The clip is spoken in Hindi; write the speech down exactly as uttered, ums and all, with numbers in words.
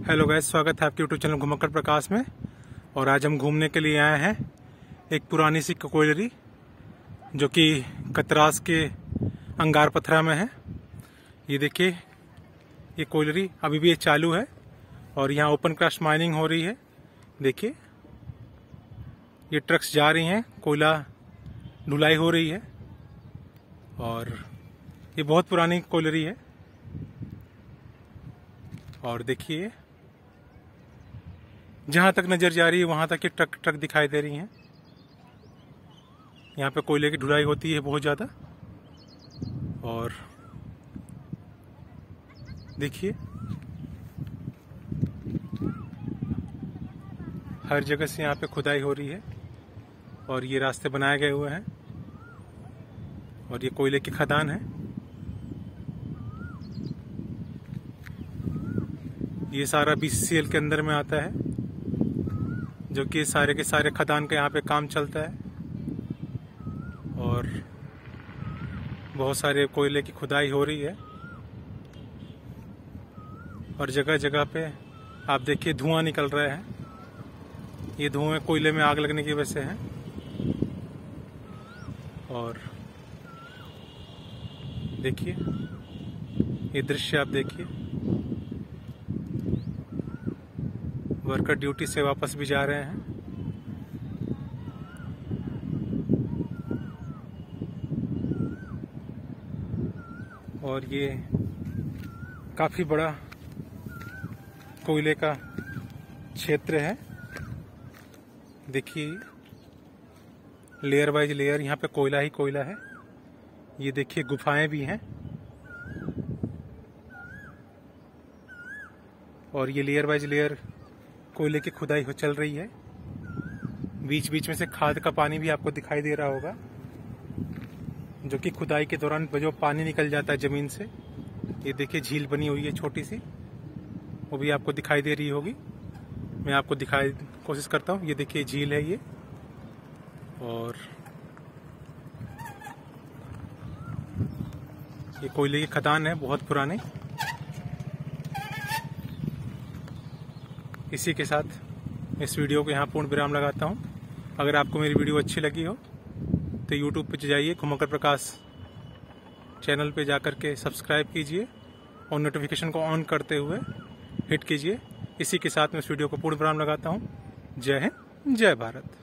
हेलो गाइस, स्वागत है आपके यूट्यूब चैनल घुमक्कड़ प्रकाश में। और आज हम घूमने के लिए आए हैं एक पुरानी सी कोयलरी जो कि कतरास के अंगार पथरा में है। ये देखिए, ये कोयलरी अभी भी ये चालू है और यहाँ ओपन कास्ट माइनिंग हो रही है। देखिए, ये ट्रक्स जा रही हैं, कोयला ढुलाई हो रही है और ये बहुत पुरानी कोयलरी है। और देखिए, जहां तक नजर जा रही है वहां तक ये ट्रक ट्रक दिखाई दे रही हैं। यहाँ पे कोयले की ढुलाई होती है बहुत ज्यादा। और देखिए, हर जगह से यहाँ पे खुदाई हो रही है और ये रास्ते बनाए गए हुए हैं और ये कोयले की खदान है। ये सारा बी सी सी एल के अंदर में आता है, जो कि सारे के सारे खदान का यहाँ पे काम चलता है और बहुत सारे कोयले की खुदाई हो रही है। और जगह जगह पे आप देखिए धुआं निकल रहा है। ये धुएं कोयले में आग लगने की वजह से है। और देखिए, ये दृश्य आप देखिए, वर्कर ड्यूटी से वापस भी जा रहे हैं। और ये काफी बड़ा कोयले का क्षेत्र है। देखिए, लेयर बाइज लेयर यहाँ पे कोयला ही कोयला है। ये देखिए, गुफाएं भी हैं और ये लेयर बाइज लेयर कोयले की खुदाई हो चल रही है। बीच बीच में से खाद का पानी भी आपको दिखाई दे रहा होगा, जो कि खुदाई के दौरान जो पानी निकल जाता है जमीन से। ये देखिए, झील बनी हुई है छोटी सी, वो भी आपको दिखाई दे रही होगी। मैं आपको दिखाई कोशिश करता हूँ। ये देखिए, झील है ये। और ये कोयले की खदान है बहुत पुरानी। इसी के साथ इस वीडियो को यहाँ पूर्ण विराम लगाता हूँ। अगर आपको मेरी वीडियो अच्छी लगी हो तो यूट्यूब पे जाइए, घुमक्कड़ प्रकाश चैनल पे जाकर के सब्सक्राइब कीजिए और नोटिफिकेशन को ऑन करते हुए हिट कीजिए। इसी के साथ मैं इस वीडियो को पूर्ण विराम लगाता हूँ। जय हिंद, जय भारत।